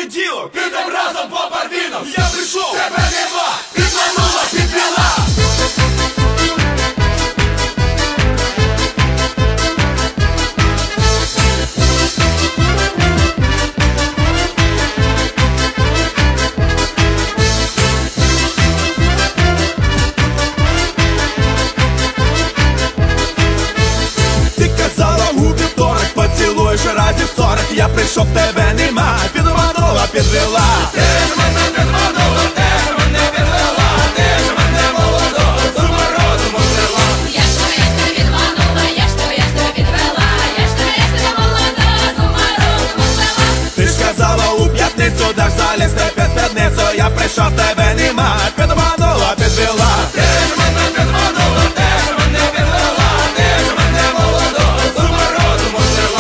не діло, підем разом по барвінам. Я прийшов, тебе нема, підманула, підвела. Разів 40, я прийшов, тебе нема, підманула, підвела. Ти ж мене підманула, ти ж мене підвела, ти ж мене молодого з ума розуму звела. Я ж тебе підманула, я ж тебе підвела, я ж тебе молодого з ума розуму звела. Ти ж казала у п'ятницю, даш залізти під спідницю, я прийшов, тебе нема, підманула, підвела. Ти ж мене підманула, ти ж мене підвела, ти ж мене молодого з ума розуму звела.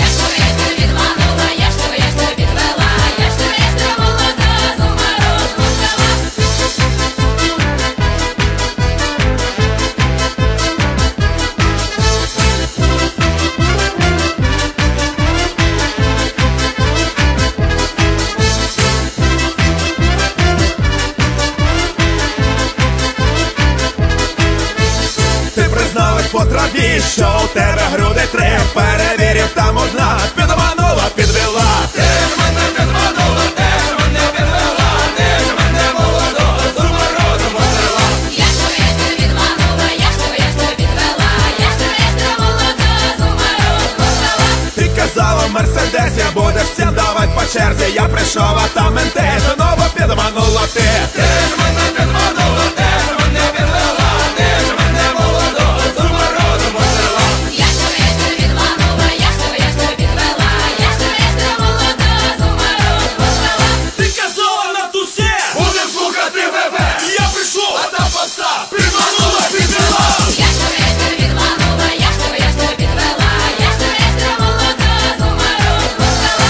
По траві, що у тебе груди три, перевірив, там одна, підманула, підвела. Ти ж мене підманула, ти ж мене підвела, ти ж мене молодого з ума розуму звела. Я ж тебе підманула, я ж тебе підвела, я ж тебе молодого з ума розуму звела. Ти казала, Мерседес, я будеш всім давать по черзі, я прийшов, а там менте, знову підманула ти. Ти ж мене підманула, ти ж мене підвела, ти ж мене молодого з ума розуму звела. Я ж тебе підманула, я ж тебе підвела, я ж тебе молодого з ума розуму звела. Ти казала на тусе, будем слухати ВВ. Я прийшов, а там паса, підманула, підвела. Я ж тебе підманула, я ж тебе підвела, я ж тебе молодого з ума розуму звела.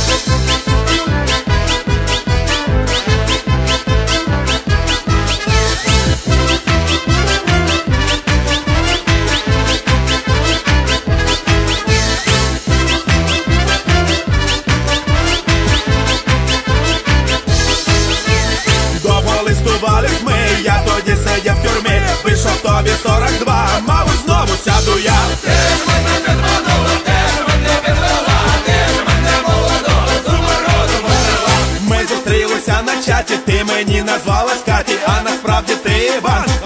Довго листувались ми, я тоді сидів в тюрмі, вийшов тобі 42, мабуть, знову сяду я. Ти ж мене підманула, ти ж мене підвела, ти ж мене молодого з ума розуму звела. Ми зустрілися на чаті, ти мені назвалась Каті, а насправді ти Іван.